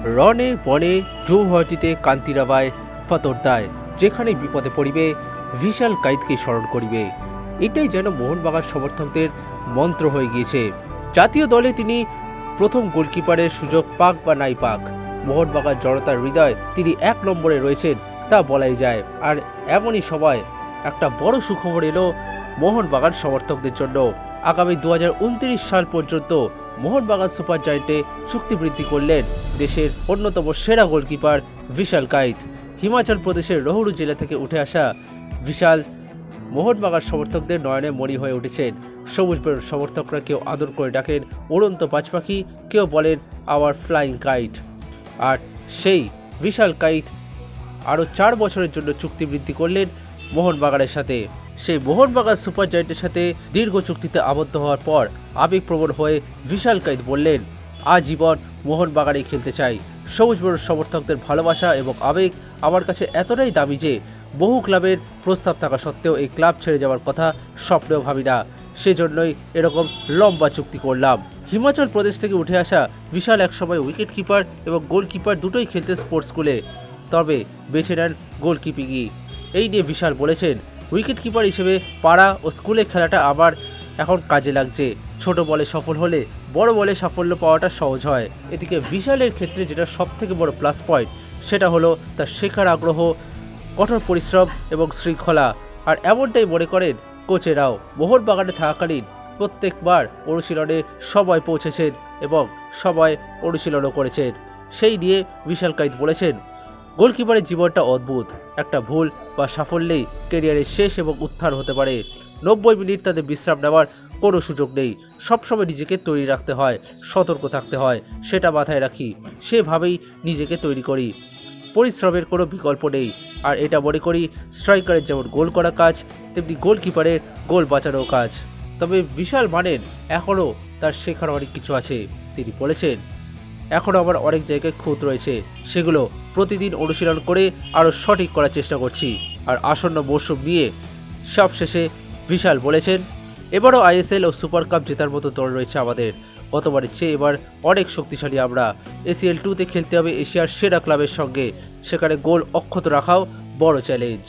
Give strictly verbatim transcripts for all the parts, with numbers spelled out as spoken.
রনে বনে যৌহতিতে কান্তিরাবায় ফতরদায় যেখানে বিপদে পড়িবে বিশাল কাইদকে স্মরণ করিবে। এটাই যেন মোহনবাগান সমর্থকদের মন্ত্র হয়ে গিয়েছে। জাতীয় দলে তিনি প্রথম গোলকিপারের সুযোগ পাক বা নাই পাক, মোহনবাগান জনতার হৃদয় তিনি এক নম্বরে রয়েছেন তা বলাই যায়। আর এমনই সময় একটা বড় সুখবর এলো মোহনবাগান সমর্থকদের জন্য। আগামী দু হাজার উনত্রিশ সাল পর্যন্ত মোহনবাগান সুপার জায়েন্টে চুক্তি বৃদ্ধি করলেন দেশের অন্যতম সেরা গোলকিপার বিশাল কাইত। হিমাচল প্রদেশের রোহরু জেলা থেকে উঠে আসা বিশাল মোহনবাগান সমর্থকদের নয়নে মণি হয়ে উঠেছেন। সবুজ বেরোর সমর্থকরা কেউ আদর করে ডাকেন উড়ন্ত পাঁচপাখি, কেউ বলেন আওয়ার ফ্লাইং কাইট। আর সেই বিশাল কাইত আরও চার বছরের জন্য চুক্তি বৃদ্ধি করলেন মোহনবাগানের সাথে। সেই মোহনবাগান সুপার জায়েন্টের সাথে দীর্ঘ চুক্তিতে আবদ্ধ হওয়ার পর আবেগপ্রবণ হয়ে বিশাল কাইত বললেন, আজীবন মোহনবাগানে খেলতে চাই। সবুজ বেরোর সমর্থকদের ভালোবাসা এবং আবেগ আমার কাছে এতটাই দামি যে বহু ক্লাবের প্রস্তাব থাকা সত্ত্বেও এই ক্লাব ছেড়ে যাওয়ার কথা স্বপ্নেও ভাবি না। সেজন্যই এরকম লম্বা চুক্তি করলাম। হিমাচল প্রদেশ থেকে উঠে আসা বিশাল একসময় উইকেট কিপার এবং গোলকিপার দুটোই খেলতে স্পোর্টস স্কুলে, তবে বেছে নেন গোলকিপিংই। এই নিয়ে বিশাল বলেছেন, উইকেট কিপার হিসেবে পাড়া ও স্কুলে খেলাটা আবার এখন কাজে লাগছে। ছোট বলে সফল হলে বড় বলে সাফল্য পাওয়াটা সহজ হয়। এদিকে বিশালের ক্ষেত্রে যেটা সব থেকে বড় প্লাস পয়েন্ট সেটা হলো তার শেখার আগ্রহ, কঠোর পরিশ্রম এবং শৃঙ্খলা। আর এমনটাই মনে করেন কোচেরাও। মোহনবাগানে থাকাকালীন প্রত্যেকবার অনুশীলনে সবাই পৌঁছেছেন এবং সবাই অনুশীলনও করেছেন। সেই নিয়ে বিশাল কাইত বলেছেন, গোলকিপারের জীবনটা অদ্ভুত। একটা ভুল বা সাফল্যেই ক্যারিয়ারের শেষ এবং উত্থান হতে পারে। নব্বই মিনিট তাদের বিশ্রাম নেওয়ার কোনো সুযোগ নেই। সবসময় নিজেকে তৈরি রাখতে হয়, সতর্ক থাকতে হয়, সেটা মাথায় রাখি। সেভাবেই নিজেকে তৈরি করি। পরিশ্রমের কোনো বিকল্প নেই। আর এটা মনে করি স্ট্রাইকারের যেমন গোল করা কাজ, তেমনি গোলকিপারের গোল বাঁচানো কাজ। তবে বিশাল মানেন এখনও তার শেখার অনেক কিছু আছে। তিনি বলেছেন, এখনও আমার অনেক জায়গায় খুঁত রয়েছে, সেগুলো প্রতিদিন অনুশীলন করে আরও সঠিক করার চেষ্টা করছি। আর আসন্ন মরশুম নিয়ে সবশেষে বিশাল বলেছেন, এবারও আইএসএল ও সুপার কাপ জেতার মতো দল রয়েছে আমাদের। গতবারের চেয়ে এবার অনেক শক্তিশালী আমরা। এসিএল টুতে খেলতে হবে এশিয়ার সেরা ক্লাবের সঙ্গে, সেখানে গোল অক্ষত রাখাও বড় challenge.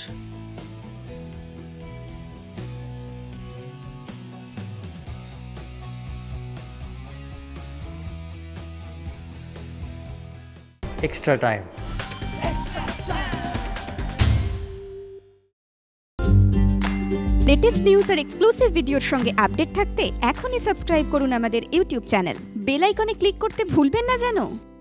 Extra time. Latest news আর এক্সক্লুসিভ ভিডিওর সঙ্গে আপডেট থাকতে এখনই সাবস্ক্রাইব করুন আমাদের ইউটিউব চ্যানেল। বেল আইকনে ক্লিক করতে ভুলবেন না যেন।